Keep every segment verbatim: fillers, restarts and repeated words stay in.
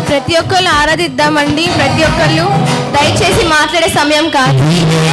ప్రతి ఒక్కళ్ళు ఆరాధిద్దామండి. ప్రతి ఒక్కళ్ళు దయచేసి మాట్లాడే సమయం కాదు.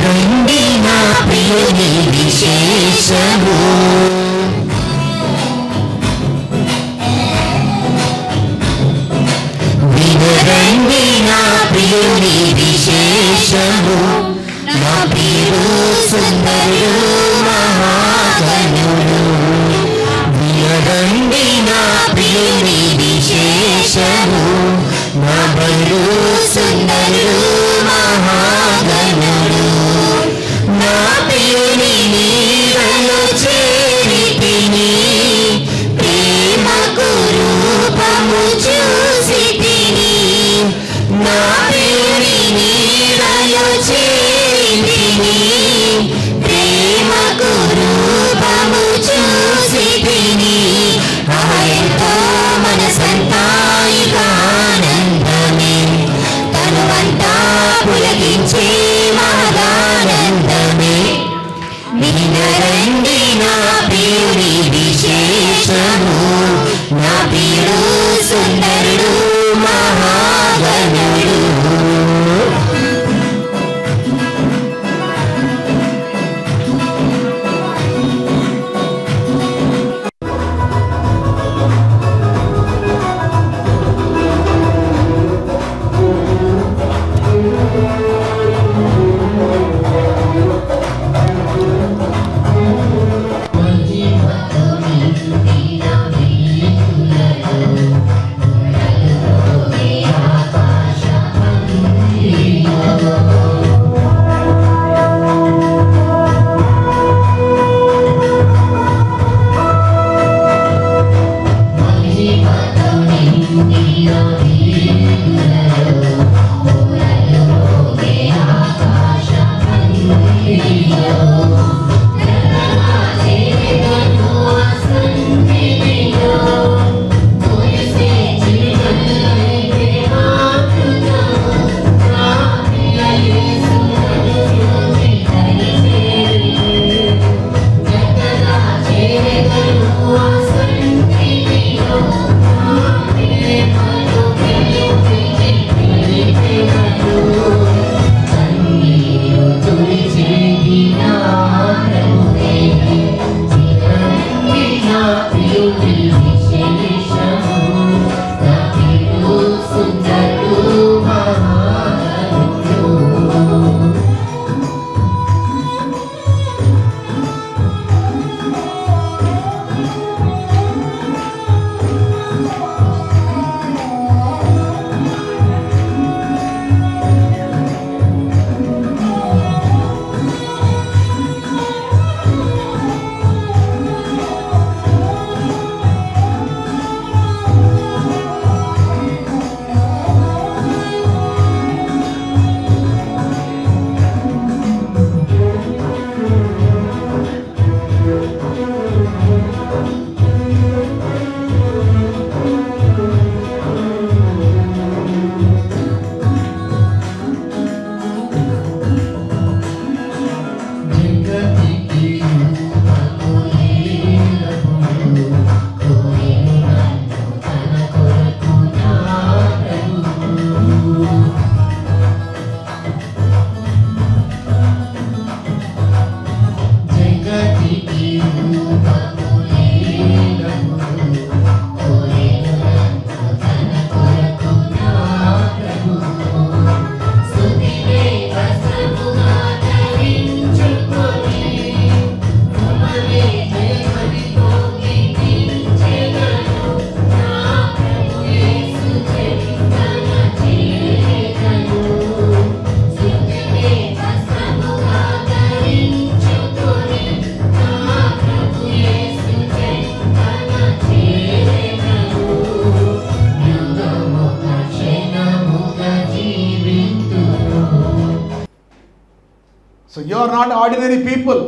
So you are not ordinary people.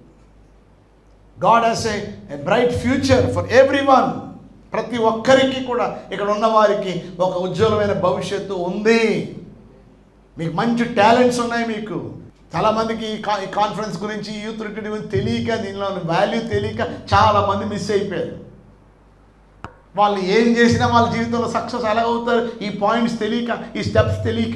God has a, a bright future for everyone. ప్రతి ఒక్కరికి కూడా ఇక్కడ ఉన్న వారికి ఒక ఉజ్వలమైన భవిష్యత్తు ఉంది. మీకు మంచి టాలెంట్స్ ఉన్నాయి. మీకు చాలామందికి ఈ కాన్ఫరెన్స్ గురించి యూత్ రిట్రీట్ గురించి తెలియక, దీనిలో వాల్యూ తెలియక చాలామంది మిస్ అయిపోయారు. వాళ్ళు ఏం చేసినా వాళ్ళ జీవితంలో సక్సెస్ ఎలా అవుతారు? ఈ పాయింట్స్ తెలియక, ఈ స్టెప్స్ తెలియక.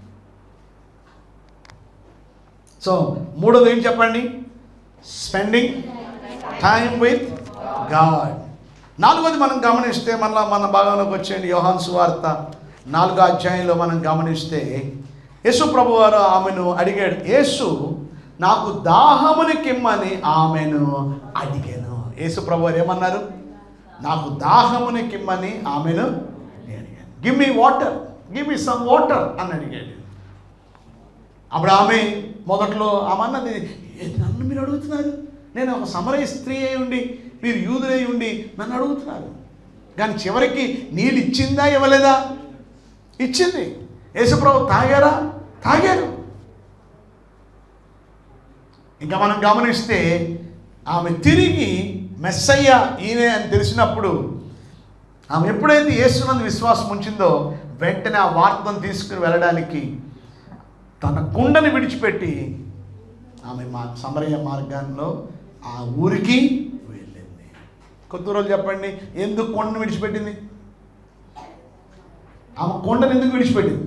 సో మూడోది ఏం చెప్పండి? Spending time with God. నాలుగోది మనం గమనిస్తే, మళ్ళీ మన భాగంలోకి వచ్చేయండి. యోహాను సువార్త నాలుగో అధ్యాయంలో మనం గమనిస్తే యేసు ప్రభు వారు ఆమెను అడిగాడు. యేసు నాకు దాహమునికిమ్మని ఆమెను అడిగాను. యేసు ప్రభు వారు ఏమన్నారు? నాకు దాహమునికిమ్మని ఆమెను అడిగాను. Give me water, give me some water అని అడిగాడు. అప్పుడు ఆమె మొదట్లో ఆమె అన్నది, నన్ను మీరు అడుగుతున్నారు? నేను ఒక సమరయ స్త్రీ అయి ఉండి, మీరు యూదులై ఉండి నన్ను అడుగుతున్నారు. కానీ చివరికి నీళ్ళు ఇచ్చిందా ఇవ్వలేదా? ఇచ్చింది. యేసుప్రభు తాగారా? తాగారు. ఇంకా మనం గమనిస్తే ఆమె తిరిగి మెస్సయ్య ఈయనే అని తెలిసినప్పుడు ఆమె ఎప్పుడైతే యేసునందు విశ్వాసం ఉంచిందో వెంటనే ఆ వార్తను తీసుకుని వెళ్ళడానికి తన కుండని విడిచిపెట్టి ఆమె మా సమరయ మార్గాల్లో ఆ ఊరికి వెళ్ళింది. కొద్ది రోజులు చెప్పండి, ఎందుకు కొండను విడిచిపెట్టింది? ఆమె కొండను ఎందుకు విడిచిపెట్టింది?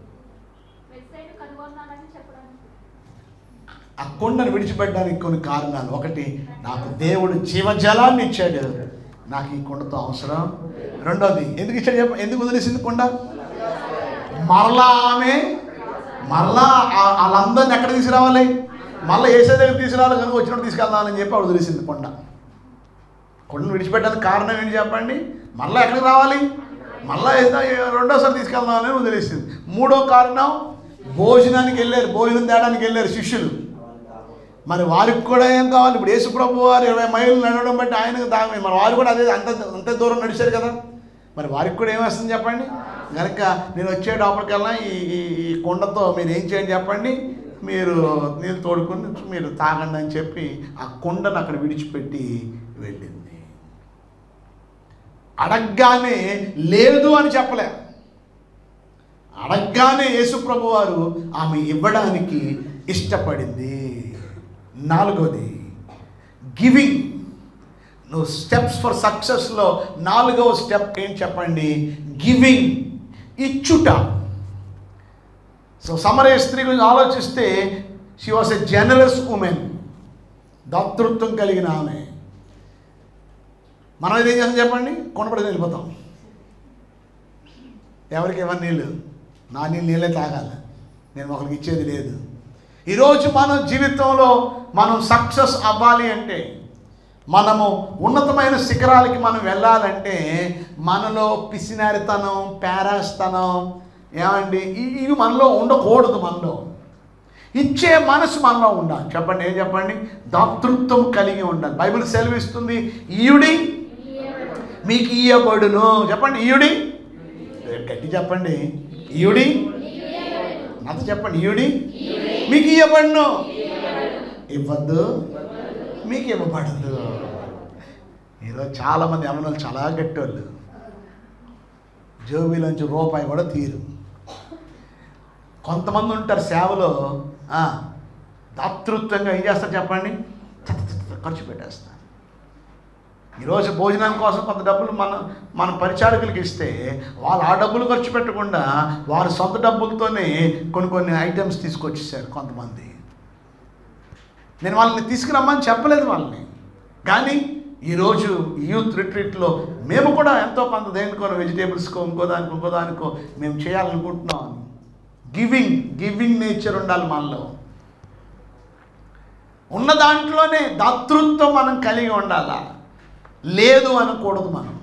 ఆ కొండను విడిచిపెట్టడానికి కొన్ని కారణాలు. ఒకటి, నాకు దేవుడు జీవజలాన్ని ఇచ్చాడు, నాకు ఈ కొండతో అవసరం. రెండోది, ఎందుకు ఇచ్చాడు చెప్ప ఎందుకు వదిలేసింది కొండ? మరలా ఆమె మరలా వాళ్ళందరినీ ఎక్కడ తీసుకురావాలి? మళ్ళీ ఏసే దగ్గర తీసుకురావాలి, కనుక వచ్చినప్పుడు తీసుకెళ్దామని చెప్పి ఆవిడ వదిలేసింది కొండ. కొండను విడిచిపెట్టడానికి కారణం ఏంటి చెప్పండి? మళ్ళీ ఎక్కడికి రావాలి? మళ్ళీ రెండోసారి తీసుకెళ్దామని వదిలేసింది. మూడో కారణం, భోజనానికి వెళ్ళారు, భోజనం తేడానికి వెళ్ళారు శిష్యులు. మరి వారికి కూడా ఏం కావాలి? ఇప్పుడు యేసుప్రభు వారు ఇరవై మైళ్ళు నడవడం బట్టి ఆయనకు దామే, మరి వారు కూడా అదే అంత అంత దూరం నడిచారు కదా, మరి వారికి కూడా ఏమేస్తుంది చెప్పండి? కనుక నేను వచ్చే లోపలికల్లా ఈ ఈ కొండతో మీరు ఏం చేయండి చెప్పండి, మీరు నీళ్ళు తోడుకుని మీరు తాగండి అని చెప్పి ఆ కొండను అక్కడ విడిచిపెట్టి వెళ్ళింది. అడగ్గానే లేదు అని చెప్పలే, అడగ్గానే యేసుప్రభు వారు ఆమె ఇవ్వడానికి ఇష్టపడింది. నాలుగోది, గివింగ్. నువ్వు స్టెప్స్ ఫర్ సక్సెస్లో నాలుగవ స్టెప్ ఏం చెప్పండి? గివింగ్, ఇచ్చుట. సో సమరయ స్త్రీ గురించి ఆలోచిస్తే, she was a generous women, దాతృత్వం కలిగిన ఆమె. మనం ఏం చేస్తాం చెప్పండి? కొండపడి వెళ్ళిపోతాం. ఎవరికి ఇవ్వని నీళ్ళు, నా నీళ్ళు నీళ్ళే తాగాలి, నేను ఒకరికి ఇచ్చేది లేదు. ఈరోజు మన జీవితంలో మనం సక్సెస్ అవ్వాలి అంటే, మనము ఉన్నతమైన శిఖరాలకి మనం వెళ్ళాలంటే మనలో పిసినారితనం, పేరాస్తనం ఏమండి ఇవి మనలో ఉండకూడదు. మనలో ఇచ్చే మనసు మనలో ఉండాలి. చెప్పండి, ఏం చెప్పండి? దాతృత్వం కలిగి ఉండాలి. బైబిల్ సెలవిస్తుంది, ఈయుడి మీకు ఇయ్యబడును. చెప్పండి, ఈయుడి. గట్టి చెప్పండి, ఈయుడి. నాతో చెప్పండి, ఈయుడి మీకు ఇయ్యబడును. ఇవ్వద్దు, మీకు ఇవ్వబడదు. ఈరోజు చాలామంది అమ్మలు చాలా గట్టోళ్ళు, జోబీలోంచి రూపాయి కూడా తీరు. కొంతమంది ఉంటారు సేవలో దాతృత్వంగా ఏం చేస్తారు చెప్పండి? ఖర్చు పెట్టేస్తారు. ఈరోజు భోజనం కోసం కొంత డబ్బులు మన మన పరిచారకులకి ఇస్తే వాళ్ళు ఆ డబ్బులు ఖర్చు పెట్టకుండా వారి సొంత డబ్బులతోనే కొన్ని కొన్ని ఐటమ్స్ తీసుకొచ్చేసారు కొంతమంది. నేను వాళ్ళని తీసుకురమ్మని చెప్పలేదు వాళ్ళని, కానీ ఈరోజు యూత్ రిట్రీట్లో మేము కూడా ఎంతో కొంత దేనికో వెజిటేబుల్స్కో ఇంకో దానికో ఇంకో దానికో మేము చేయాలనుకుంటున్నాం. గివింగ్ గివింగ్ నేచర్ ఉండాలి మనలో. ఉన్న దాంట్లోనే దాతృత్వం మనం కలిగి ఉండాలా, లేదు అనకూడదు. మనం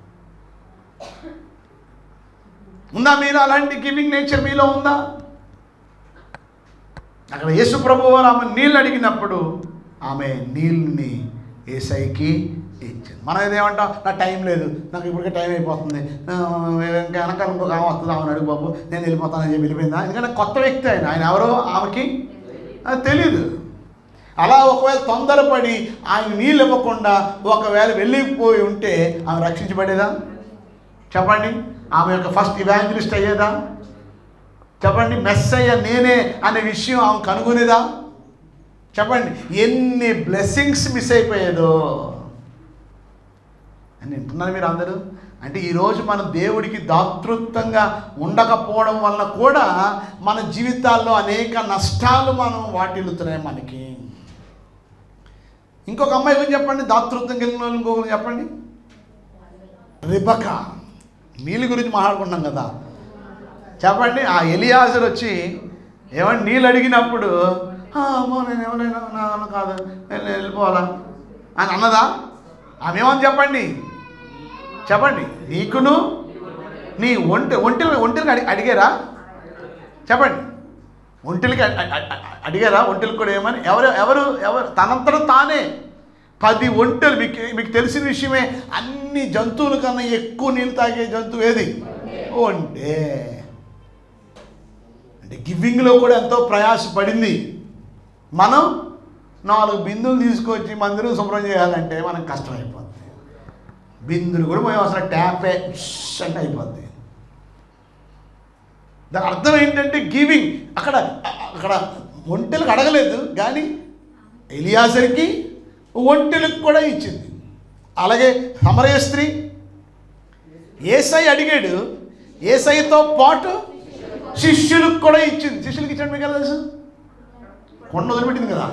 ఉందా? మీరు అలాంటి గివింగ్ నేచర్ మీలో ఉందా? అక్కడ యేసు ప్రభు వారు ఆమె నీళ్ళు అడిగినప్పుడు ఆమె నీళ్ళని యేసయ్యకి ఇచ్చింది. మనం ఏదేమంటాం? నా టైం లేదు, నాకు ఇప్పటికే టైం అయిపోతుంది, ఇంకా వెనకాల ఇంకొక ఆమె వస్తుంది, ఆమెను అడుగు బాబు, నేను వెళ్ళిపోతానని చెప్పి వెళ్ళిపోయిందా? ఎందుకంటే కొత్త వ్యక్తి ఆయన, ఆయన ఎవరో ఆమెకి తెలీదు. అలా ఒకవేళ తొందరపడి ఆయన నీళ్ళు ఇవ్వకుండా ఒకవేళ వెళ్ళిపోయి ఉంటే ఆమె రక్షించబడేదా? చెప్పండి. ఆమె యొక్క ఫస్ట్ ఇవాంజలిస్ట్ అయ్యేదా? చెప్పండి. మెస్సయ్య నేనే అనే విషయం ఆమె కనుగొనేదా? చెప్పండి. ఎన్ని బ్లెస్సింగ్స్ మిస్ అయిపోయేదో అని వింటున్నారు మీరు అందరూ. అంటే ఈరోజు మనం దేవుడికి దాతృత్వంగా ఉండకపోవడం వల్ల కూడా మన జీవితాల్లో అనేక నష్టాలు మనం వాటిల్లుతున్నాయి మనకి. ఇంకొక అమ్మాయి గురించి చెప్పండి, దాతృత్వం కలిగిన వాళ్ళు ఇంకొకరు చెప్పండి. రిబకా. నీళ్ళ గురించి మాట్లాడుకుంటున్నాం కదా, చెప్పండి. ఆ ఎలియాజరు వచ్చి ఏమన్నా నీళ్ళు అడిగినప్పుడు అమ్మో నేను ఎవరైనా నా కాదు నేను వెళ్ళిపోవాలా అని అన్నదా? ఆమె ఏమని చెప్పండి చెప్పండి. నీకును నీ ఒంటి ఒంటిని ఒంటికి అడి అడిగారా చెప్పండి. ఒంటికి అడిగారా? ఒంటికి కూడా ఏమని ఎవరు ఎవరు ఎవరు తనంతట తానే పది ఒంటెలు. మీకు మీకు తెలిసిన విషయమే, అన్ని జంతువుల కన్నా ఎక్కువ నీళ్ళు తాగే జంతువు ఏది? ఒంటే. అంటే గివింగ్లో కూడా ఎంతో ప్రయాసపడింది. మనం నాలుగు బిందులు తీసుకొచ్చి మందిరం శుభ్రం చేయాలంటే మనకు కష్టమైపోద్ది. బిందులు కూడా మేము అసలు ట్యాపే అంటే అయిపోద్ది. దాని అర్థం ఏంటంటే గివింగ్. అక్కడ అక్కడ ఒంటెలకు అడగలేదు, కానీ ఎలియాజర్కి ఒంటెలకు కూడా ఇచ్చింది. అలాగే సమరయ స్త్రీ యేసయ్య అడిగాడు, యేసయ్యతో పాటు శిష్యులకు కూడా ఇచ్చింది. శిష్యులకు ఇచ్చాడు మీకు ఎలా తెలుసు? కొండ వదిలిపెట్టింది కదా.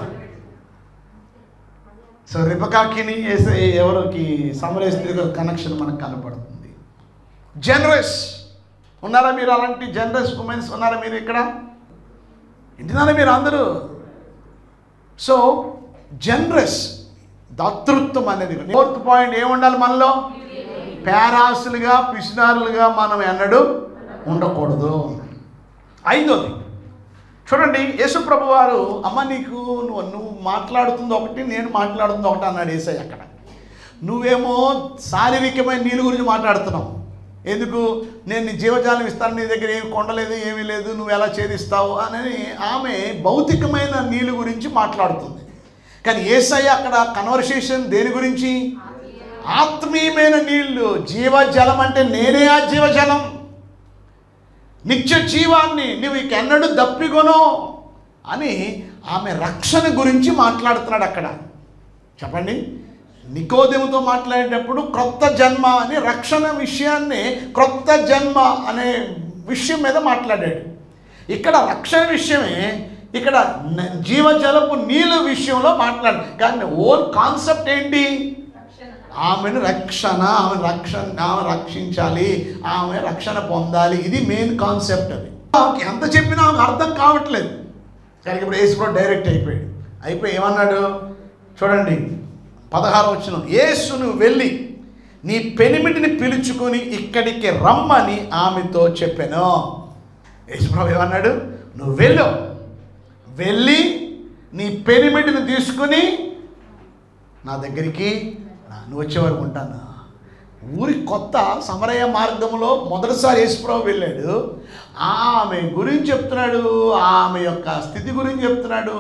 సో రిబకాకిని యేసయ్య ఎవరికి సమరయ స్త్రీతో కనెక్షన్ మనకు కనపడుతుంది. జనరస్ ఉన్నారా మీరు? అలాంటి జనరస్ ఉమెన్స్ ఉన్నారా మీరు ఇక్కడ? ఇంటినారా మీరు అందరూ? సో జనరస్, దాతృత్వం అనేది. ఫోర్త్ పాయింట్ ఏముండాలి మనలో? పేరాసులుగా పిసినారులుగా మనం ఎన్నడూ ఉండకూడదు. ఐదోది చూడండి, యేసుప్రభు వారు అమ్మ నీకు నువ్వు నువ్వు మాట్లాడుతుంది ఒకటి, నేను మాట్లాడుతుంది ఒకటి అన్నాడు యేసయ్య. అక్కడ నువ్వేమో శారీరకమైన నీళ్ళ గురించి మాట్లాడుతున్నావు. ఎందుకు? నేను నీ జీవజాలం ఇస్తాను, నీ దగ్గర ఏమి కొండలేదు ఏమీ లేదు, నువ్వు ఎలా ఛేదిస్తావు అని ఆమె భౌతికమైన నీళ్ళ గురించి మాట్లాడుతుంది. కానీ యేసయ్య అక్కడ కన్వర్సేషన్ దేని గురించి? ఆత్మీయమైన నీళ్లు. జీవజలం అంటే నేనే ఆ జీవజలం, నిత్య జీవాన్ని నువ్వు ఎన్నడూ దప్పికొను అని ఆమె రక్షణ గురించి మాట్లాడుతున్నాడు అక్కడ. చెప్పండి. నికోదేముతో మాట్లాడేటప్పుడు క్రొత్త జన్మ అని రక్షణ విషయాన్ని, క్రొత్త జన్మ అనే విషయం మీద మాట్లాడాడు. ఇక్కడ రక్షణ విషయమే, ఇక్కడ జీవజలపు నీళ్ళ విషయంలో మాట్లాడు. కానీ ఓల్ కాన్సెప్ట్ ఏంటి? ఆమెను రక్షణ, ఆమె రక్షణ ఆమె రక్షించాలి, ఆమె రక్షణ పొందాలి. ఇది మెయిన్ కాన్సెప్ట్. అది ఆమెకి ఎంత చెప్పినా ఆమెకు అర్థం కావట్లేదు. కానీ ఇప్పుడు యేసు డైరెక్ట్ అయిపోయాడు. అయిపోయి ఏమన్నాడు చూడండి, పదహారు వచనం. యేసును వెళ్ళి నీ పెనిమిటిని పిలుచుకొని ఇక్కడికి రమ్మని ఆమెతో చెప్పాను. యేసుప్రభు ఏమన్నాడు? నువ్వు వెళ్ళు, వెళ్ళి నీ పెనిమిటిని తీసుకుని నా దగ్గరికి నువ్వు వచ్చే వరకు ఉంటాను. ఊరి కొత్త సమరయ మార్గంలో మొదటిసారి యేసుప్రభు వెళ్ళాడు. ఆమె గురించి చెప్తున్నాడు, ఆమె యొక్క స్థితి గురించి చెప్తున్నాడు,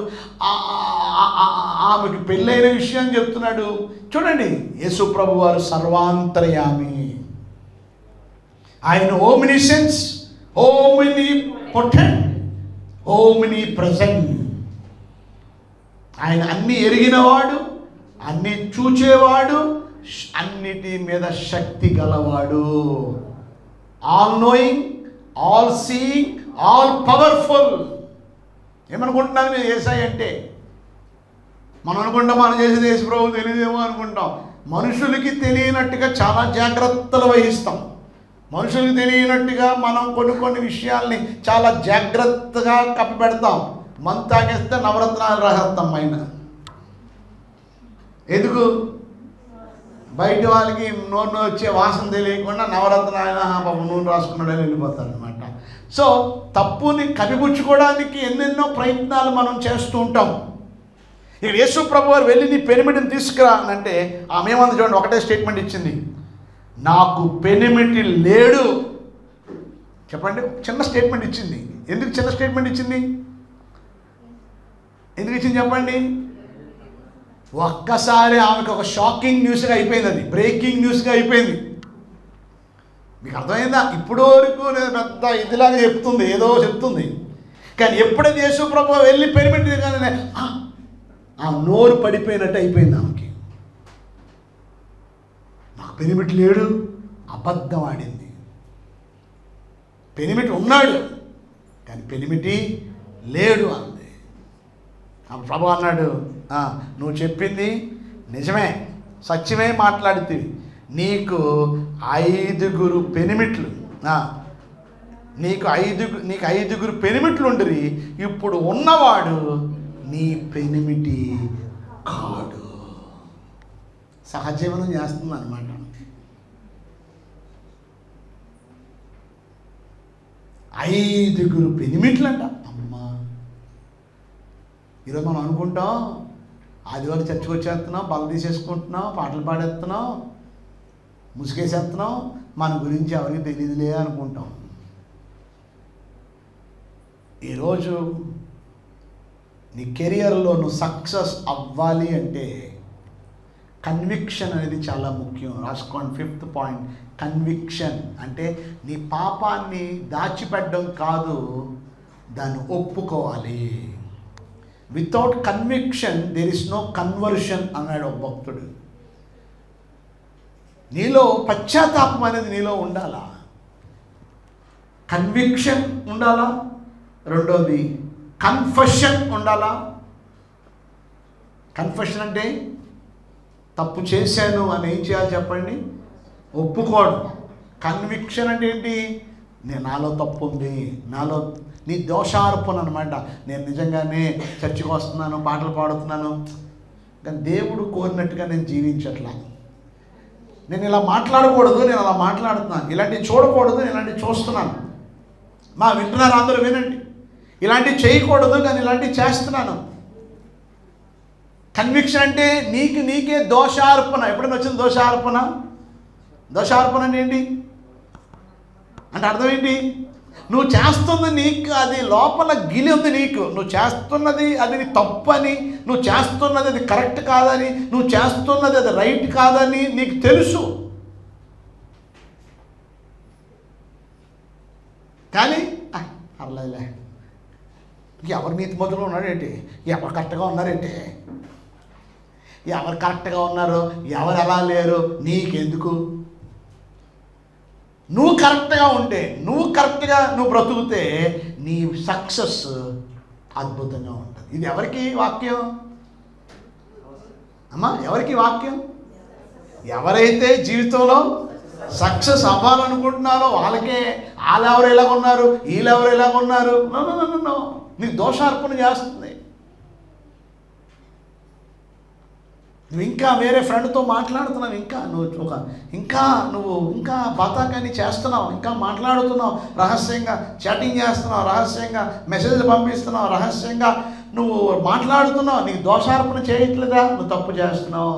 ఆమెకి పెళ్ళైన విషయం చెప్తున్నాడు. చూడండి, యేసుప్రభు వారు సర్వాంతర్యామి. ఆయన omniscience, omnipotent, omnipresent. ఆయన అన్ని ఎరిగినవాడు, అన్ని చూచేవాడు, అన్నిటి మీద శక్తి గలవాడు. All knowing, all seeing, all powerful. ఏమనుకుంటున్నాను మీరు యేసయ్య అంటే? మనం అనుకుంటాం మనం చేసేది యేసు ప్రభు తెలియదేమో అనుకుంటాం. మనుషులకి తెలియనట్టుగా చాలా జాగ్రత్తలు వహిస్తాం. మనుషులకి తెలియనట్టుగా మనం కొన్ని కొన్ని విషయాల్ని చాలా జాగ్రత్తగా కప్పిపెడతాం. మందు తాగేస్తే నవరత్నాలు రాసేస్తాం పైన. ఎందుకు? బయట వాళ్ళకి నూనె వచ్చే వాసన తెలియకుండా నవరత్నాలు పాపం నూనె రాసుకున్నాడని వెళ్ళిపోతారు అనమాట. సో తప్పుని కప్పిపుచ్చుకోవడానికి ఎన్నెన్నో ప్రయత్నాలు మనం చేస్తూ ఉంటాం. ఇక్కడ యేసు ప్రభు వారు వెళ్ళి నీ పెనిమిటిని తీసుకురా అని అంటే ఆమె ఏమంది చూడండి, ఒకటే స్టేట్మెంట్ ఇచ్చింది, నాకు పెనిమిటి లేడు. చెప్పండి, చిన్న స్టేట్మెంట్ ఇచ్చింది. ఎందుకు చిన్న స్టేట్మెంట్ ఇచ్చింది? ఎందుకు ఇచ్చింది చెప్పండి? ఒక్కసారి ఆమెకు ఒక షాకింగ్ న్యూస్గా అయిపోయింది, అది బ్రేకింగ్ న్యూస్గా అయిపోయింది. మీకు అర్థమైందా? ఇప్పుడు వరకు నేను పెద్ద ఇదిలాగా చెప్తుంది, ఏదో చెప్తుంది. కానీ ఎప్పుడైతే యేసు ప్రభువు వెళ్ళి పెనిమిటి కానీ ఆ నోరు పడిపోయినట్టు అయిపోయింది ఆమెకి. నాకు పెనిమిటి లేడు, అబద్ధం ఆడింది. పెనిమిటి ఉన్నాడు కానీ పెనిమిటి లేడు అంది. అప్పుడు ప్రభు అన్నాడు, నువ్వు చెప్పింది నిజమే, సత్యమే మాట్లాడితే, నీకు ఐదుగురు పెనిమిట్లు నీకు ఐదుగు నీకు ఐదుగురు పెనిమిట్లు ఉండరి, ఇప్పుడు ఉన్నవాడు నీ పెనిమిటి కాడు. సహజీవనం చేస్తుంది అన్నమాట. ఐదుగురు పెనిమిట్లంట. అమ్మా, ఈరోజు మనం అనుకుంటాం ఆదివారం చర్చకు వచ్చేస్తున్నాం, బల్ల తీసేసుకుంటున్నాం, పాటలు పాడేస్తున్నాం, ముసుగేసేస్తున్నాం, మన గురించి ఎవరికి తెలియదులే అనుకుంటాం. ఈరోజు నీ కెరియర్లో నువ్వు సక్సెస్ అవ్వాలి అంటే కన్విక్షన్ అనేది చాలా ముఖ్యం. రాసుకోండి, ఫిఫ్త్ పాయింట్, కన్విక్షన్ అంటే నీ పాపాన్ని దాచిపెట్టడం కాదు, దాన్ని ఒప్పుకోవాలి. Without conviction there is no conversion అన్నాడు ఒక భక్తుడు. నీలో పశ్చాత్తాపం అనేది నీలో ఉండాలా, కన్విక్షన్ ఉండాలా, రెండోది కన్ఫెషన్ ఉండాలా. కన్ఫెషన్ అంటే తప్పు చేశాను అని ఏం చేయాలి చెప్పండి, ఒప్పుకోవడం. కన్విక్షన్ అంటే ఏంటి, నేను నాలో తప్పు ఉంది, నాలో నీ దోషారోపణ అనమాట. నేను నిజంగానే చర్చికి వస్తున్నాను, పాటలు పాడుతున్నాను, కానీ దేవుడు కోరినట్టుగా నేను జీవించట్లా, నేను ఇలా మాట్లాడకూడదు, నేను అలా మాట్లాడుతున్నాను, ఇలాంటివి చూడకూడదు, నేను ఇలాంటివి చూస్తున్నాను. మా వింటున్నారు అందరూ, వినండి, ఇలాంటివి చేయకూడదు కానీ ఇలాంటివి చేస్తున్నాను. కన్విక్షన్ అంటే నీకు నీకే దోషార్పణ. ఎప్పుడైనా వచ్చింది దోషార్పణ? దోషార్పణ అంటే ఏంటి అంటే అర్థం ఏంటి, నువ్వు చేస్తుంది నీకు అది లోపల గిలి ఉంది, నీకు నువ్వు చేస్తున్నది అది నీ తప్పని, నువ్వు చేస్తున్నది అది కరెక్ట్ కాదని, నువ్వు చేస్తున్నది అది రైట్ కాదని నీకు తెలుసు, కానీ అర్లేదులే, ఎవరు నీతి మొదలు ఉన్నారేంటి, ఎవరు కరెక్ట్గా ఉన్నారేంటి, ఎవరు కరెక్ట్గా ఉన్నారు, ఎవరు ఎలా లేరు, నీకెందుకు? నువ్వు కరెక్ట్గా ఉంటే, నువ్వు కరెక్ట్గా నువ్వు బ్రతుకుతే నీ సక్సెస్ అద్భుతంగా ఉంటుంది. ఇది ఎవరికి వాక్యం అమ్మా, ఎవరికి వాక్యం? ఎవరైతే జీవితంలో సక్సెస్ అవ్వాలనుకుంటున్నారో వాళ్ళకే. వాళ్ళు ఎవరు ఎలాగున్నారు, వీళ్ళు ఎవరు ఎలాగున్నారు, నో నో నో నో నీకు దోషార్పణ చేస్తుంది. నువ్వు ఇంకా వేరే ఫ్రెండ్తో మాట్లాడుతున్నావు, ఇంకా నువ్వు ఒక ఇంకా నువ్వు ఇంకా బతాకాన్ని చేస్తున్నావు, ఇంకా మాట్లాడుతున్నావు, రహస్యంగా చాటింగ్ చేస్తున్నావు, రహస్యంగా మెసేజ్లు పంపిస్తున్నావు, రహస్యంగా నువ్వు మాట్లాడుతున్నావు, నీకు దోషార్పణ చేయట్లేదా? నువ్వు తప్పు చేస్తున్నావు.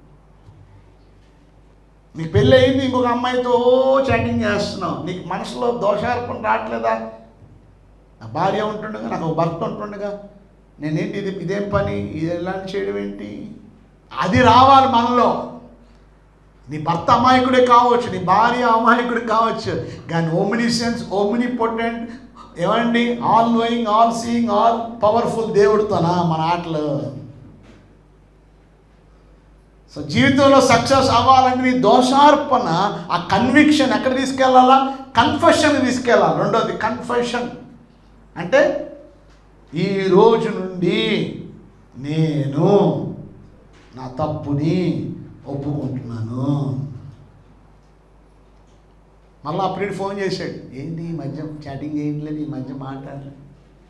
నీకు పెళ్ళి అయింది, ఇంకొక అమ్మాయితో చాటింగ్ చేస్తున్నావు, నీకు మనసులో దోషార్పణ రావట్లేదా? నా భార్య ఉంటుండగా, నాకు భర్త ఉంటుండగా నేనేంటి ఇది ఇదేం పని, ఇది ఎలాంటి చేయడం ఏంటి, అది రావాలి మనలో. నీ భర్త అమాయకుడే కావచ్చు, నీ భార్య అమాయకుడే కావచ్చు, కానీ ఓమ్నిసెన్స్ ఓమ్నిపోటెంట్ ఏమండి, all knowing, all seeing, all powerful దేవుడితోనా మన ఆటలు. సో జీవితంలో సక్సెస్ అవ్వాలంటే నీ దోషార్పణ, ఆ కన్విక్షన్ ఎక్కడ తీసుకెళ్ళాలా, కన్ఫెషన్ తీసుకెళ్ళాలి. రెండోది కన్ఫెషన్ అంటే ఈ రోజు నుండి నేను నా తప్పుని ఒప్పుకుంటున్నాను. మళ్ళీ అప్పుడు ఫోన్ చేశాడు, ఏంటి ఈ మధ్య చాటింగ్ చేయట్లేదు, ఈ మధ్య మాట్లాడలేదు,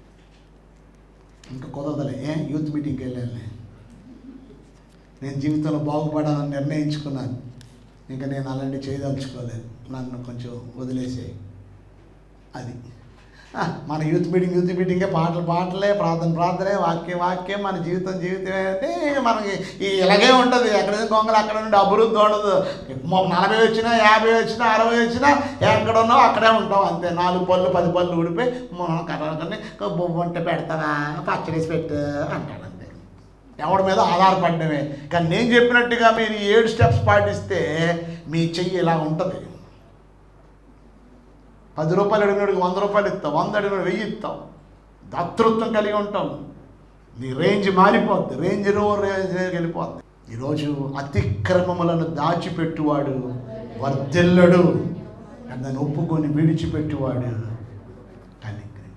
ఇంకా కుదరదలే, ఏ యూత్ మీటింగ్కి వెళ్ళాను, నేను జీవితంలో బాగుపడాలని నిర్ణయించుకున్నాను, ఇంకా నేను అలాంటివి చేయదలుచుకోలేదు, నన్ను కొంచెం వదిలేసాయి. అది మన యూత్ మీటింగ్ యూత్ మీటింగే, పాటలు పాటలే, ప్రార్థన ప్రార్థనే, వాక్యం వాక్యం, మన జీవితం జీవితమే అంటే మనకి ఈ ఇలాగే ఉంటుంది. ఎక్కడ గొంగలు అక్కడ నుండి అభివృద్ధి ఉండదు. నలభై వచ్చినా, యాభై వచ్చినా, అరవై వచ్చినా ఎక్కడ ఉన్నావు అక్కడే ఉంటావు అంతే. నాలుగు పళ్ళు పది పళ్ళు ఊడిపోయి కర్రని బొమ్మంట పెడతావా, పచ్చడేసి పెట్టు అంటాడు అంతే. ఎవడి మీద ఆధారపడమే. కానీ నేను చెప్పినట్టుగా మీరు ఏడు స్టెప్స్ పాటిస్తే మీ చెయ్యి ఇలా ఉంటుంది. పది రూపాయలు అడిగినడికి వంద రూపాయలు ఇస్తావు, వంద అడిగిన వెయ్యి ఇస్తావు, దాతృత్వం కలిగి ఉంటావు, నీ రేంజ్ మారిపోద్ది, రేంజ్ రో రేంజ్ వెళ్ళిపోద్ది. ఈరోజు అతిక్రమములను దాచిపెట్టువాడు వర్ధిల్లడు. దాన్ని ఒప్పుకొని విడిచిపెట్టేవాడు కనికరం.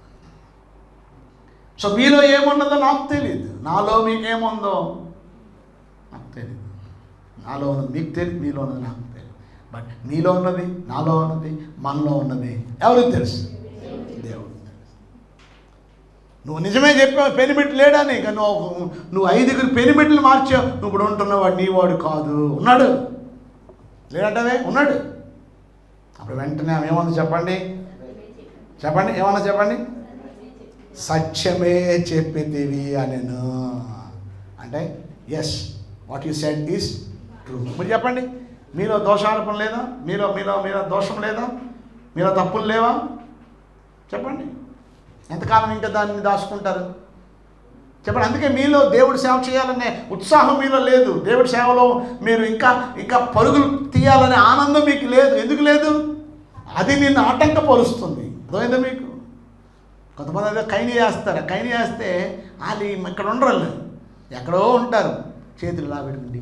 సో మీలో ఏమున్నదో నాకు తెలియదు, నాలో మీకేముందో నాకు తెలియదు. నాలో ఉన్నది మీకు తెలియదు, మీలో ఉన్నది నాకు తెలియదు. బట్ నీలో ఉన్నది, నాలో ఉన్నది, మనలో ఉన్నది ఎవరికి తెలుసు? దేవుడు. నువ్వు నిజమే చెప్పావు, పెనిమిట్ లేడని. ఇక నువ్వు నువ్వు ఐదుగురు పెనిమిట్లు మార్చావు, నువ్వు ఇప్పుడు ఉంటున్నవాడు నీ వాడు కాదు. ఉన్నాడు, లేదంటవే ఉన్నాడు. అప్పుడు వెంటనే ఆమె ఏమన్నా చెప్పండి, చెప్పండి ఏమన్నా చెప్పండి. సత్యమే చెప్పితివి అనెను. అంటే yes, what you said is true. మీరు చెప్పండి, మీలో దోషారోపణ లేదా? మీలో మీలో మీలో దోషం లేదా? మీలో తప్పులు లేవా? చెప్పండి. ఎంతకాలం ఇంకా దాన్ని దాచుకుంటారు? చెప్పండి. అందుకే మీలో దేవుడి సేవ చేయాలనే ఉత్సాహం మీలో లేదు. దేవుడి సేవలో మీరు ఇంకా ఇంకా పరుగులు తీయాలనే ఆనందం మీకు లేదు. ఎందుకు లేదు? అది నిన్ను ఆటంకపరుస్తుంది. అర్థమైందా మీకు? కొంతమంది అదే కైని చేస్తారు. కైని చేస్తే వాళ్ళు ఇక్కడ ఉండరు, ఎక్కడో ఉంటారు. చేతులు ఇలా పెట్టుకుంటే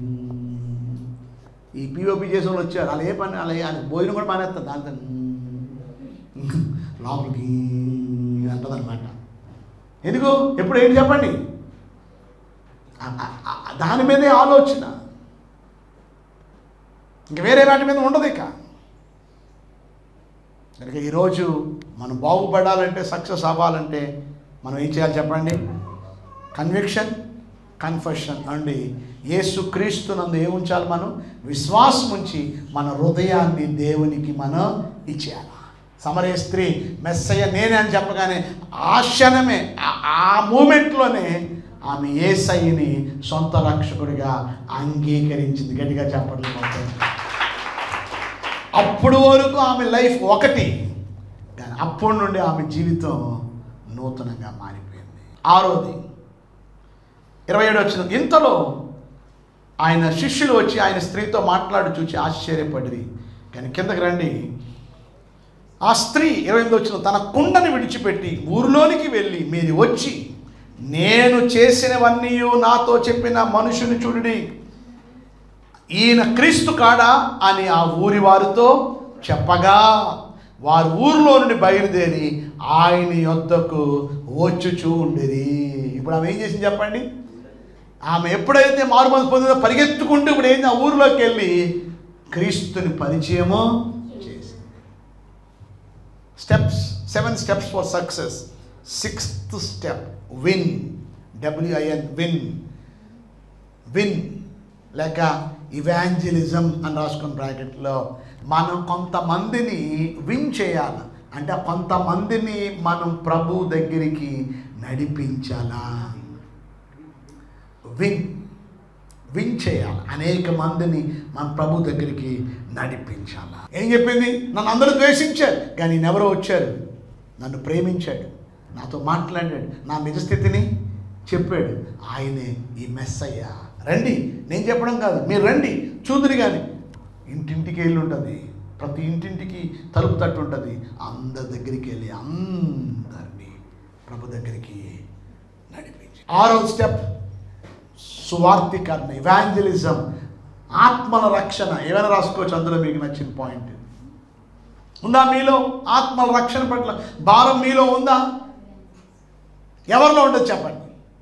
ఈ పిఓపి చేసే వాళ్ళు వచ్చారు, వాళ్ళు ఏ పని అలా వాళ్ళు భోజనం కూడా మానేస్తారు. దాంతో లోపలికి అంటుంది అనమాట. ఎందుకు? ఎప్పుడు ఏంటి చెప్పండి? దాని మీదే ఆలోచన, ఇంక వేరే వాటి మీద ఉండదు. ఇక కనుక ఈరోజు మనం బాగుపడాలంటే, సక్సెస్ అవ్వాలంటే మనం ఏం చేయాలి చెప్పండి? కన్విక్షన్, కన్ఫెషన్ అండి. యేసుక్రీస్తు నందు ఏం ఉంచాలి? మనం విశ్వాసం ఉంచి మన హృదయాన్ని దేవునికి మనం ఇచ్చేయాలి. సమరయ స్త్రీ మెస్సయ్య నేనే అని చెప్పగానే ఆ క్షణమే, ఆ మూమెంట్లోనే ఆమె యేసయ్యని సొంత రక్షకుడిగా అంగీకరించింది. గట్టిగా చెప్పట్లేదు. అప్పుడు వరకు ఆమె లైఫ్ ఒకటి, కానీ అప్పటి నుండి ఆమె జీవితం నూతనంగా మారిపోయింది. ఆరోది ఇరవై ఏడు వచ్చిన ఇంతలో ఆయన శిష్యులు వచ్చి ఆయన స్త్రీతో మాట్లాడి చూచి ఆశ్చర్యపడి. కానీ కిందకి రండి. ఆ స్త్రీ ఇరవై ఎనిమిది వచ్చిన తన కుండని విడిచిపెట్టి ఊరిలోనికి వెళ్ళి మీరు వచ్చి నేను చేసినవన్నీ నాతో చెప్పిన మనుషుని చూడండి, ఈయన క్రీస్తు కాడా అని ఆ ఊరి వారితో చెప్పగా వారు ఊరిలో నుండి బయలుదేరి ఆయన యొద్దకు వచ్చుచూ ఉండేది. ఇప్పుడు ఆమె ఏం చేసింది చెప్పండి? ఆమె ఎప్పుడైతే మారుమనసు పొందిందో పరిగెత్తుకుంటూ ఇప్పుడు ఏంది ఆ ఊరిలోకి వెళ్ళి క్రీస్తుని పరిచయము చేసి. Steps, seven steps for success. Sixth step win, W I N win. Win లేక ఇవాంజలిజం అని రాసుకున్న బ్రాకెట్లో మనం కొంతమందిని విన్ చేయాలి. అంటే కొంతమందిని మనం ప్రభు దగ్గరికి నడిపించాలా. విన్ విన్ చేయాలి. అనేక మందిని మన ప్రభు దగ్గరికి నడిపించాలా. ఏం చెప్పింది? నన్ను అందరూ ద్వేషించారు, కానీ నేనెవరో వచ్చారు, నన్ను ప్రేమించాడు, నాతో మాట్లాడాడు, నా నిజస్థితిని చెప్పాడు. ఆయనే ఈ మెస్సయ్య. రండి, నేను చెప్పడం కాదు, మీరు రండి చూదురు. కానీ ఇంటింటికి వెళ్ళి ఉంటుంది, ప్రతి ఇంటింటికి తలుపు తట్టు ఉంటుంది. అందరి దగ్గరికి వెళ్ళి అందరినీ ప్రభు దగ్గరికి నడిపించి. ఆరో స్టెప్ సువార్తికరణ, ఇవాంజలిజం, ఆత్మల రక్షణ. ఏమైనా రాసుకోవచ్చు అందులో మీకు నచ్చిన పాయింట్ ఉందా? మీలో ఆత్మల రక్షణ పట్ల భారం మీలో ఉందా? ఎవరిలో ఉండదు చెప్పండి.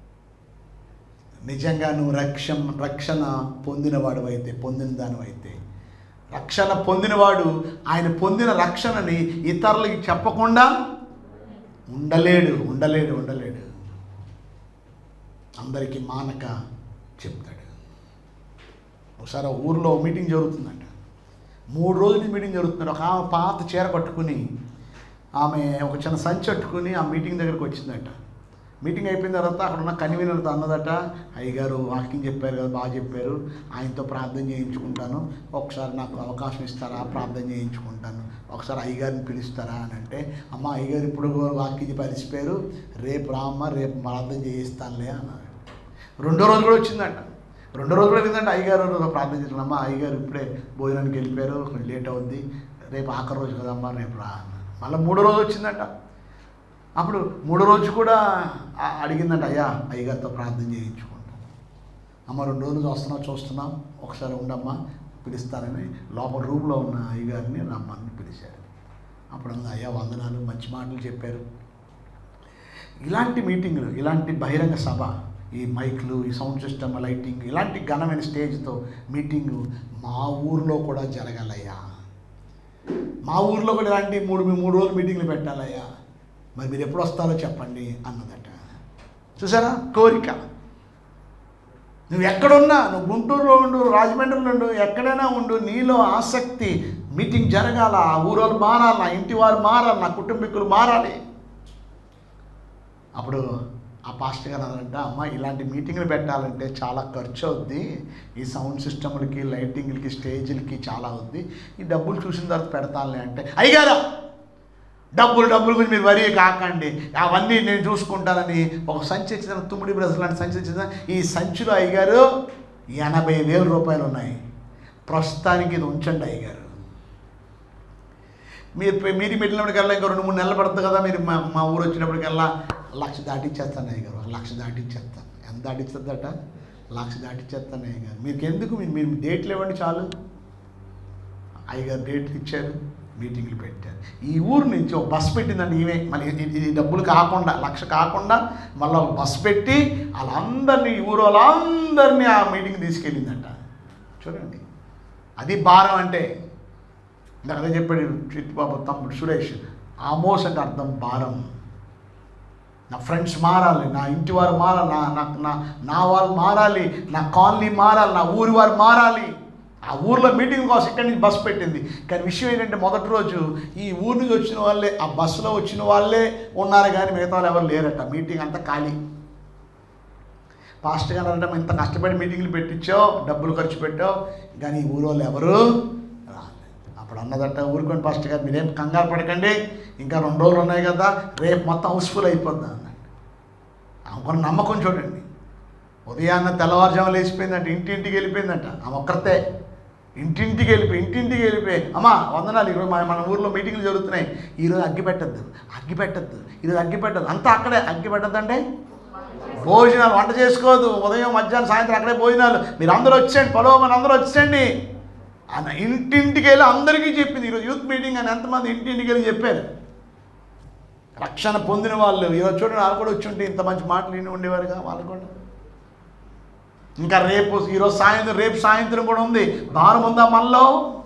నిజంగా నువ్వు రక్షణ రక్షణ పొందినవాడు అయితే, పొందిన దానివైతే, రక్షణ పొందినవాడు ఆయన పొందిన రక్షణని ఇతరులకి చెప్పకుండా ఉండలేడు ఉండలేడు ఉండలేడు అందరికీ మానక చెప్తాడు. ఒకసారి ఊరిలో మీటింగ్ జరుగుతుందంట. మూడు రోజులు మీటింగ్ జరుగుతుంది. ఒక ఆమె పాత చీర కట్టుకుని, ఆమె ఒక చిన్న సంచి కట్టుకుని ఆ మీటింగ్ దగ్గరికి వచ్చిందట. మీటింగ్ అయిపోయిన తర్వాత అక్కడ ఉన్న కన్వీనర్తో అన్నదట, అయ్యగారు వాకింగ్ చెప్పారు కదా, బాగా చెప్పారు, ఆయనతో ప్రార్థన చేయించుకుంటాను, ఒకసారి నాకు అవకాశం ఇస్తారా, ప్రార్థన చేయించుకుంటాను, ఒకసారి అయ్యగారిని పిలుస్తారా అని అంటే, అమ్మ అయ్యగారు ఇప్పుడు వాకింగ్ పరిచిపోయారు, రేపు రామ్మ, రేపు ప్రార్థన చేయిస్తానులే అన్నాడు. రెండో రోజు కూడా వచ్చిందంట. రెండో రోజు కూడా ఏంటంటే అయ్యగారు ప్రార్థన చేస్తున్నాను, అమ్మ అయ్యగారు ఇప్పుడే భోజనానికి వెళ్ళిపోయారు, కొంచెం లేట్ అవుద్ది, రేపు ఆఖరి రోజు కదమ్మా, రేపు రా అన్నాడు. మళ్ళీ మూడో రోజు వచ్చిందంట. అప్పుడు మూడో రోజు కూడా అడిగిందంట, అయ్యా అయ్యగారితో ప్రార్థన చేయించుకుంటాం. అమ్మ రెండు రోజులు వస్తున్నావు చూస్తున్నాం, ఒకసారి ఉండమ్మా, పిలుస్తారని లోపల రూమ్లో ఉన్న అయ్యగారిని రమ్మని పిలిచారు. అప్పుడు అయ్యా వందనాలు, మంచి మాటలు చెప్పారు. ఇలాంటి మీటింగులు, ఇలాంటి బహిరంగ సభ, ఈ మైక్లు, ఈ సౌండ్ సిస్టమ్, లైటింగ్, ఇలాంటి ఘనమైన స్టేజ్తో మీటింగు మా ఊర్లో కూడా జరగాలయ్యా, మా ఊర్లో కూడా ఇలాంటి మూడు మూడు రోజులు మీటింగ్లు పెట్టాలయ్యా, మరి మీరు ఎప్పుడు వస్తారో చెప్పండి అన్నదట. చూసారా కోరిక. నువ్వు ఎక్కడున్నా, నువ్వు గుంటూరులో ఉండు, రాజమండ్రిలో ఉండు, ఎక్కడైనా ఉండు, నీలో ఆసక్తి మీటింగ్ జరగాల, ఆ ఊరోళ్ళు మారాలి, నా ఇంటి వారు మారాలి, నా కుటుంబీకులు మారాలి. అప్పుడు ఆ పాస్టర్ గారు అన్నారంట, అమ్మ ఇలాంటి మీటింగ్లు పెట్టాలంటే చాలా ఖర్చు అవుద్ది, ఈ సౌండ్ సిస్టమ్లకి, లైటింగ్లకి, స్టేజ్లకి చాలా అవుద్ది, ఈ డబ్బులు చూసిన తర్వాత పెడతానులే అంటే, అయ్యగారా డబ్బులు డబ్బులు గురించి మీరు వరి కాకండి, అవన్నీ నేను చూసుకుంటానని ఒక సంచి ఇచ్చిన, తుమ్మిడి బ్రష్ లాంటి సంచి ఇచ్చిన, ఈ సంచిలో అయ్యగారు ఎనభై వేల రూపాయలు ఉన్నాయి, ప్రస్తుతానికి ఇది ఉంచండి అయ్యగారు, మీరు మీరు పెట్టినప్పటికల్లా ఇంకా రెండు మూడు నెలలు పడుతుంది కదా, మీరు మా మా ఊరు వచ్చినప్పటికల్లా లక్ష దాటిచ్చేస్తాను అయ్యగారు, లక్ష దాటిచ్చేస్తాను. ఎంత దాటిస్తుందట? లక్ష దాటిచ్చేస్తాను అయ్యగారు. మీకు ఎందుకు, మీరు మీరు డేట్లు ఇవ్వండి చాలు. అయ్యగారు డేట్లు ఇచ్చారు, మీటింగ్లు పెట్టారు. ఈ ఊరు నుంచి ఒక బస్సు పెట్టిందండి ఈమె, మళ్ళీ ఇది డబ్బులు కాకుండా, లక్ష కాకుండా మళ్ళీ ఒక బస్సు పెట్టి వాళ్ళందరినీ, ఈ ఊరు వాళ్ళందరినీ ఆ మీటింగ్ తీసుకెళ్ళిందంట. చూడండి, అది భారం అంటే. ఇందాక అదే చెప్పాడు చిట్టుబాబు తమ్ముడు సురేష్, ఆమోస్ అంటే అర్థం భారం. నా ఫ్రెండ్స్ మారాలి, నా ఇంటి వారు మారాలి, నా నాకు నా నా వాళ్ళు మారాలి, నా కాలనీ మారాలి, నా ఊరి వారు మారాలి. ఆ ఊర్లో మీటింగ్ కోసం ఇక్కడి నుంచి బస్సు పెట్టింది. కానీ విషయం ఏంటంటే మొదటి రోజు ఈ ఊరి నుంచి వచ్చిన వాళ్ళే, ఆ బస్సులో వచ్చిన వాళ్ళే ఉన్నారు, కానీ మిగతా వాళ్ళు ఎవరు లేరట. మీటింగ్ అంతా ఖాళీ. పాస్టర్ గారు అంటే ఇంత కష్టపడి మీటింగ్లు పెట్టించావు, డబ్బులు ఖర్చు పెట్టావు, కానీ ఈ ఊరు వాళ్ళు ఎవరు రాలేదు. అప్పుడు అన్నదట, ఊరుకోండి పాస్టర్ గారు, మీరేం కంగారు పడకండి, ఇంకా రెండు రోజులు ఉన్నాయి కదా, రేపు మొత్తం హౌస్ఫుల్ అయిపోద్ది అన్నాడు. ఆమె నమ్మకం చూడండి. ఉదయాన్న తెల్లవారుజాములు వేసిపోయిందంట, ఇంటింటికి వెళ్ళిపోయిందంట. ఆమె ఒక్కరితే ఇంటింటికి వెళ్ళిపోయి ఇంటింటికి వెళ్ళిపోయి అమ్మా వందనాలు, ఈరోజు మన మన ఊర్లో మీటింగ్లు జరుగుతున్నాయి, ఈరోజు అగ్గి పెట్టద్దు, అగ్గి పెట్టద్దు, ఈరోజు అగ్గి పెట్టద్దు, అంతా అక్కడే. అగ్గి పెట్టద్దు అంటే భోజనాలు, వంట చేసుకోవద్దు, ఉదయం మధ్యాహ్నం సాయంత్రం అక్కడే భోజనాలు, మీరు అందరూ వచ్చేయండి, పొలవ మన అందరూ వచ్చేయండి అన్న. ఇంటింటికి వెళ్ళి అందరికీ చెప్పింది. ఈరోజు యూత్ మీటింగ్ అని ఎంతమంది ఇంటింటికి వెళ్ళి చెప్పారు. రక్షణ పొందిన వాళ్ళు ఈరోజు చూడండి, వాళ్ళు కూడా వచ్చి ఉంటే ఇంత మంచి మాటలు విని ఉండేవారుగా వాళ్ళు కూడా. ఇంకా రేపు, ఈరోజు సాయంత్రం, రేపు సాయంత్రం కూడా ఉంది. భారం ఉందా మనలో?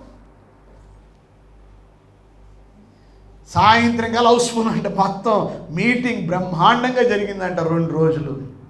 సాయంత్రం కల్లా హౌస్ఫుల్ అంటే మొత్తం మీటింగ్ బ్రహ్మాండంగా జరిగిందంట రెండు రోజులు.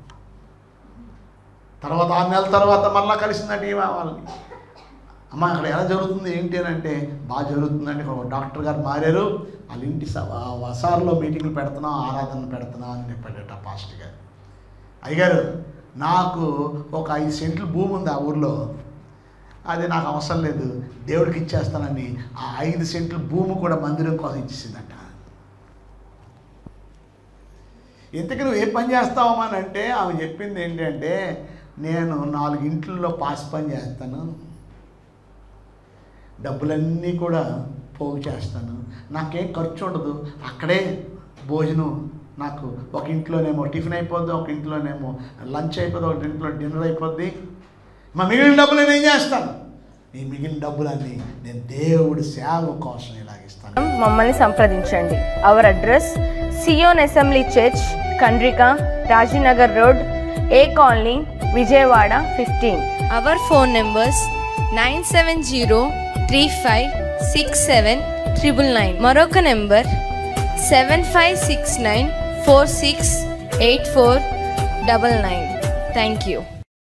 తర్వాత ఆరు నెలల తర్వాత మళ్ళీ కలిసిందంటే ఈ వాళ్ళని, అమ్మ అక్కడ ఎలా జరుగుతుంది ఏంటి అని అంటే, బాగా జరుగుతుందంటే ఒక డాక్టర్ గారు మారారు, వాళ్ళ ఇంటి వసారులో మీటింగ్లు పెడుతున్నాం, ఆరాధన పెడుతున్నాం అని చెప్పాడట పాస్టర్ గారు. అయ్యగారు నాకు ఒక ఐదు సెంట్లు భూమి ఉంది ఆ ఊర్లో, అది నాకు అవసరం లేదు, దేవుడికి ఇచ్చేస్తానని ఆ ఐదు సెంట్లు భూమి కూడా మందిరం కోసం ఇచ్చేసిందట. ఇంతకీ నువ్వు ఏ పని చేస్తావమ్మా అని అంటే, ఆమె చెప్పింది ఏంటంటే, నేను నాలుగు ఇంట్లో పాసి పని చేస్తాను, డబ్బులన్నీ కూడా పోగు చేస్తాను, నాకేం ఖర్చు ఉండదు, అక్కడే భోజనం, నాకు ఒక ఇంట్లోనేమో టిఫిన్ అయిపోద్ది, ఒక ఇంట్లోనేమో లంచ్ అయిపోద్ది, ఒక ఇంట్లో డిన్నర్ అయిపోద్ది, మా మిగిలిన డబ్బులు నేను ఏం చేస్తాను, ఈ మిగిలిన డబ్బులన్నీ నేను దేవుడి సేవ కోసం ఇలాగిస్తాను. మమ్మల్ని సంప్రదించండి. Our address Zion assembly church, Kandrika, Rajinagar road, A colony, Vijayawada fifteen. Our phone numbers nine seven zero three five six seven triple nine. మరొక number seven five six nine four six eight four double nine. Thank you.